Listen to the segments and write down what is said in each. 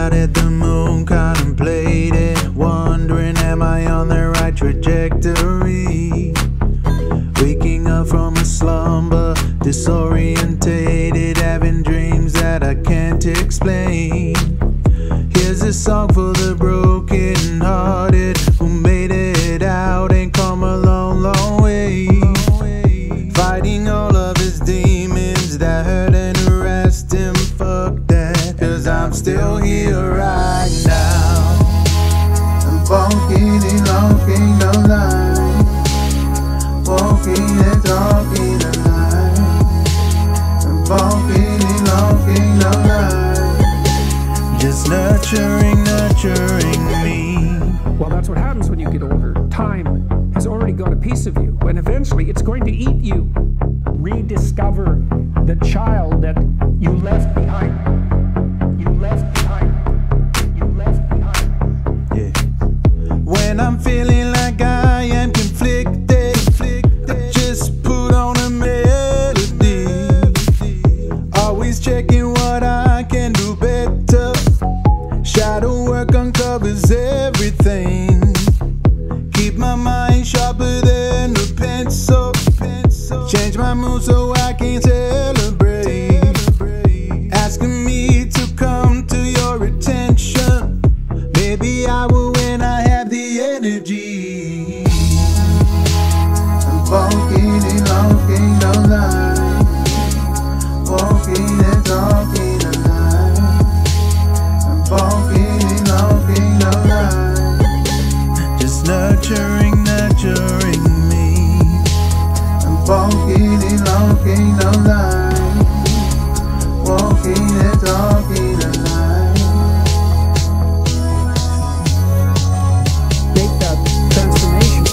out at the moon, contemplating, wondering, am I on the right trajectory? Waking up from a slumber, disorientated, having dreams that I can't explain. Here's a song for the broken hearted who made it out and come a long, long way. Fighting all of his demons that hurt and harassed him. Fuck that, 'cause I'm still here right now. I'm walking and walking no lie, walking and talking a lie. I'm walking and walking no lie, just nurturing me. Well, that's what happens when you get older. Time has already got a piece of you, and eventually it's going to eat you. Rediscover the child that you left behind. You left behind. You left behind. Yeah. When I'm feeling like I am conflicted, I just put on a melody. Always checking what I can do better. Shadow work uncovers everything. Keep my mind sharper than a pencil. Change my mood so I can celebrate. Asking me to come to your attention. Maybe I will when I have the energy. I'm walking and walking no lie, walking and talking a lie. I'm walking and walking no lie, just nurturing me. I'm walking and walking no lie, walking and talking a lie. Make that transformation.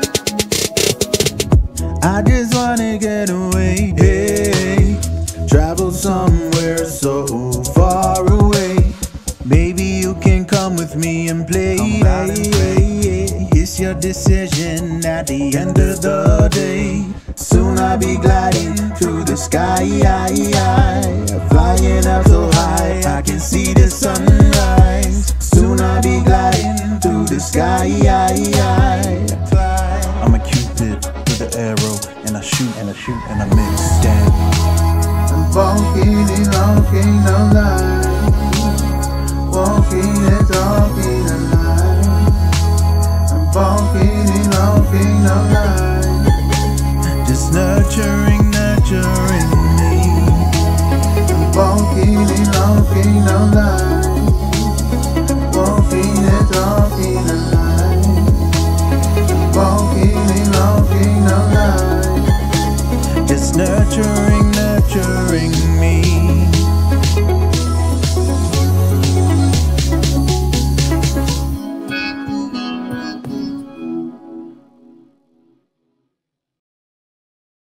I just wanna get away, hey, travel somewhere so far away. Maybe you can come with me and play. It's your decision at the end of the day. Soon I'll be gliding through the sky, flying up so high I can see the sunrise. Soon I'll be gliding through the sky. I'm a Cupid with an arrow, and I shoot and I shoot and I miss. Damn. I'm walking and walking no lie, walking and talking a lie. I'm walking and walking no lie, just nurturing me. I'm walking and walking no lie.